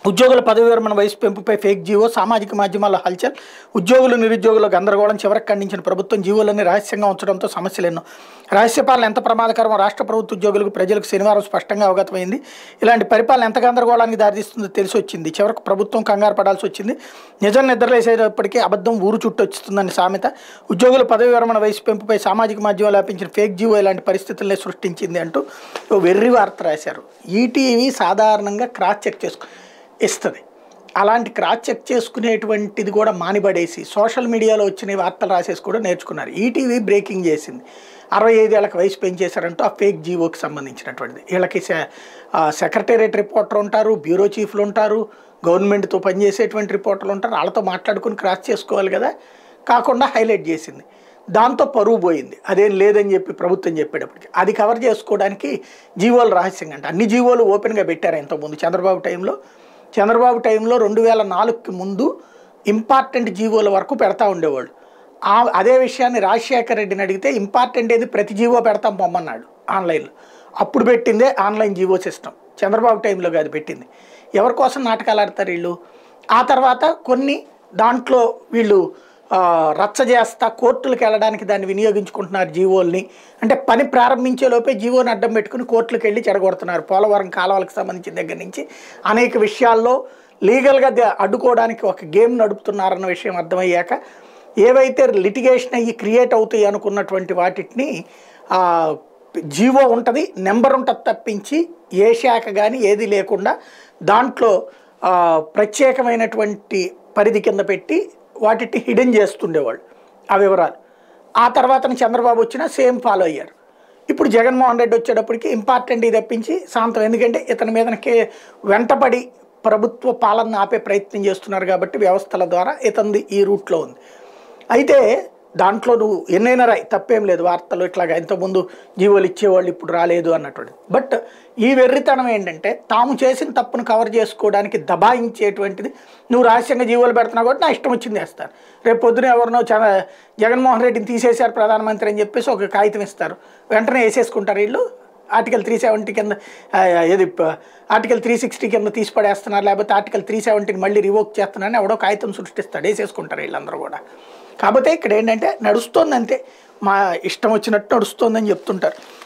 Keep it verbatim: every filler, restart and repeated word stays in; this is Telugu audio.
ఉద్యోగుల పదవి విరమణ వయసు పెంపుపై ఫేక్ జీవో, సామాజిక మాధ్యమాల్లో హల్చల్. ఉద్యోగులు నిరుద్యోగుల గందరగోళం. చివరికి ఖండించిన ప్రభుత్వం జీవోలన్నీ రహస్యంగా ఉంచడంతో సమస్యలు ఎన్నో. రహస్య పాలన ఎంత ప్రమాదకరమో రాష్ట్ర ప్రభుత్వ ఉద్యోగులకు ప్రజలకు శనివారం స్పష్టంగా అవగతమైంది. ఇలాంటి పరిపాలన ఎంత గందరగోళానికి దారితీస్తుందో తెలిసి వచ్చింది. చివరికి ప్రభుత్వం కంగారు పడాల్సి వచ్చింది. నిజం నిద్రలేసేటప్పటికీ అబద్ధం ఊరు చుట్టూ వచ్చిస్తుందని సామెత. ఉద్యోగుల పదవి విరమణ వయసు పెంపుపై సామాజిక మాధ్యమాలు వ్యాపించిన ఫేక్ జీవో ఇలాంటి పరిస్థితులనే సృష్టించింది అంటూ వెర్రి వార్త రాశారు. ఈటీవీ సాధారణంగా క్రాస్ చెక్ చేసుకో ఇస్తుంది. అలాంటి క్రాస్ చెక్ చేసుకునేటువంటిది కూడా మానిబడేసి సోషల్ మీడియాలో వచ్చిన వార్తలు రాసేసి కూడా నేర్చుకున్నారు. ఈటీవీ బ్రేకింగ్ చేసింది. అరవై ఐదేళ్లకు వయసు పెంచేశారంటూ ఆ ఫేక్ జీవోకి సంబంధించినటువంటిది. వీళ్ళకి సెక్రటేరియట్ రిపోర్టర్ ఉంటారు, బ్యూరో చీఫ్లు ఉంటారు, గవర్నమెంట్తో పనిచేసేటువంటి రిపోర్టర్లు ఉంటారు. వాళ్ళతో మాట్లాడుకుని క్రాస్ చేసుకోవాలి కదా, కాకుండా హైలైట్ చేసింది. దాంతో పరువు పోయింది. అదేం లేదని చెప్పి ప్రభుత్వం చెప్పేటప్పటికి అది కవర్ చేసుకోవడానికి జీవోలు రహస్యంగా అంటే అన్ని జీవోలు ఓపెన్గా పెట్టారు. ఇంతకుముందు చంద్రబాబు టైంలో చంద్రబాబు టైంలో రెండు వేల నాలుగుకి ముందు ఇంపార్టెంట్ జీవోల వరకు పెడతా ఉండేవాళ్ళు. ఆ అదే విషయాన్ని రాజశేఖర రెడ్డిని అడిగితే ఇంపార్టెంట్ ఏది ప్రతి జీవో పెడతాం పొమ్మన్నాడు ఆన్లైన్లో. అప్పుడు పెట్టిందే ఆన్లైన్ జీవో సిస్టమ్. చంద్రబాబు టైంలో కాదు పెట్టింది. ఎవరి కోసం నాటకాలు ఆడతారు వీళ్ళు. ఆ తర్వాత కొన్ని దాంట్లో వీళ్ళు రచ్చ చేస్తా కోర్టులకు వెళ్ళడానికి దాన్ని వినియోగించుకుంటున్నారు జీవోల్ని. అంటే పని ప్రారంభించే లోపే జీవోని అడ్డం పెట్టుకుని కోర్టులకు వెళ్ళి చెడగొడుతున్నారు. పోలవరం కాలువలకు సంబంధించిన దగ్గర నుంచి అనేక విషయాల్లో లీగల్గా అడ్డుకోవడానికి ఒక గేమ్ నడుపుతున్నారన్న విషయం అర్థమయ్యాక ఏవైతే లిటిగేషన్ అయ్యి క్రియేట్ అవుతాయి అనుకున్నటువంటి వాటిని జీవో ఉంటుంది, నెంబర్ ఉంటుంది తప్పించి ఏ శాఖ కానీ ఏది లేకుండా దాంట్లో ప్రత్యేకమైనటువంటి పరిధి కింద పెట్టి వాటిని హిడెన్ చేస్తుండేవాళ్ళు ఆ వివరాలు. ఆ తర్వాత చంద్రబాబు వచ్చినా సేమ్ ఫాలో అయ్యారు. ఇప్పుడు జగన్మోహన్ రెడ్డి వచ్చేటప్పటికి ఇంపార్టెంట్ ఇది తప్పించి శాంతం. ఎందుకంటే ఇతని మీదకే వెంటబడి ప్రభుత్వ పాలన ఆపే ప్రయత్నం చేస్తున్నారు కాబట్టి వ్యవస్థల ద్వారా ఇతనిది ఈ రూట్లో ఉంది. అయితే దాంట్లో నువ్వు ఎన్నైనా రాయి, తప్పేం లేదు. వార్తలు ఇట్లాగా ఇంతకుముందు జీవోలు ఇచ్చేవాళ్ళు ఇప్పుడు రాలేదు అన్నటువంటిది. బట్ ఈ వెర్రితనం ఏంటంటే తాము చేసిన తప్పును కవర్ చేసుకోవడానికి దబాయించేటువంటిది. నువ్వు రహస్యంగా జీవోలు పెడుతున్నావు కాబట్టి నా ఇష్టం వచ్చింది వేస్తారు. రేపు పొద్దున ఎవరినో చాలా జగన్మోహన్ రెడ్డిని తీసేశారు ప్రధానమంత్రి అని చెప్పేసి ఒక కాగితం ఇస్తారు, వెంటనే వేసేసుకుంటారు వీళ్ళు. ఆర్టికల్ త్రీ సెవెంటీ కింద ఏది ఆర్టికల్ త్రీ సిక్స్టీ కింద తీసి పడేస్తున్నారు, లేకపోతే ఆర్టికల్ త్రీ సెవెంటీని మళ్ళీ రివోక్ చేస్తున్నారని ఎవడో కాగితం సృష్టిస్తాడు, వేసేసుకుంటారు వీళ్ళందరూ కూడా. కాకపోతే ఇక్కడ ఏంటంటే నడుస్తోంది అంతే, మా ఇష్టం వచ్చినట్టు నడుస్తోందని చెప్తుంటారు.